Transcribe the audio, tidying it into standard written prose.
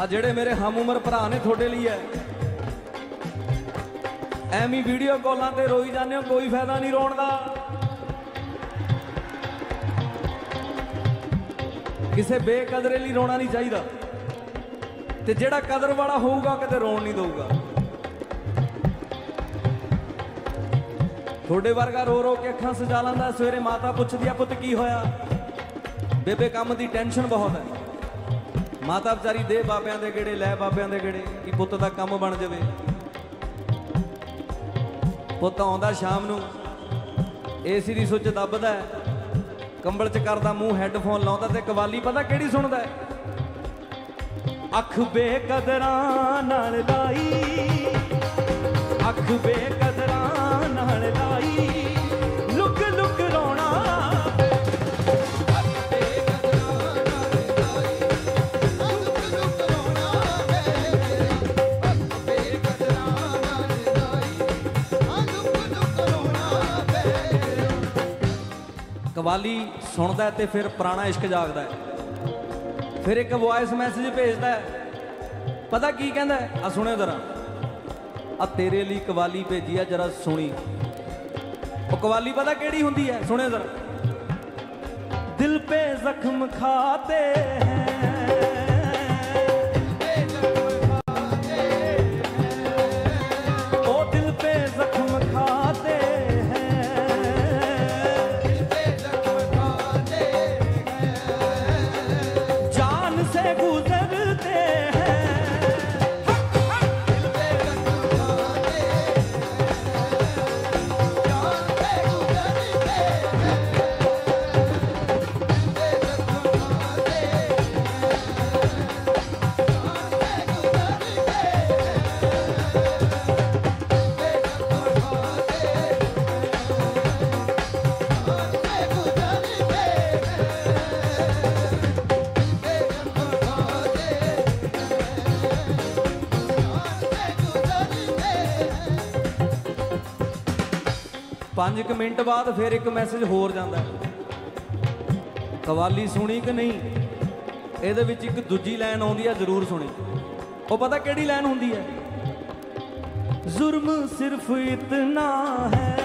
जेड़े मेरे हम उम्र भरा ने थोड़े लिए एवं वीडियो कॉलों ते रोई जाने हो, कोई फायदा नहीं रोण दा। किसी बेकदरे लिए रोना नहीं चाहिए, ते जेड़ा कदर वाला होगा कदे रोन नहीं दूगा। थोड़े वर्गा रो रो के अखां सजा लैंदा, सवेरे माता पुछदी आ पुत की होया, बेबे काम की टेंशन बहुत है। माता बेचारी दे बाबियां दे गेड़े, लै बाबियां दे गेड़े कि पुत दा काम बन जाए। पुत आउंदा शाम नूं AC दी सुच दबदा, कंबल च करदा मूँह हैडफोन लाउंदा ते कवाली पता किहड़ी सुणदा है? अख बेकदरां नाल लाई, अख बेकदरां नाल लाई, लुक लुक रोना। कवाली सुनता है तो फिर पुराना इश्क जागदा है, फिर एक वॉइस मैसेज भेजता है, पता की कहता है? आ सुने जरा, आ तेरे लिए कवाली भेजी है, जरा सुनी। वो कवाली पता केड़ी हुंदी है? सुने जरा। दिल पे जख्म खाते हैं, ओ दिल पे जख्म खाते पांच क मिनट बाद फिर एक मैसेज होर जाता है, कवाली सुनी कि नहीं? ये एक दूजी लाइन आती है, जरूर सुनी। वो पता केड़ी लाइन होंदी है? जुर्म सिर्फ इतना है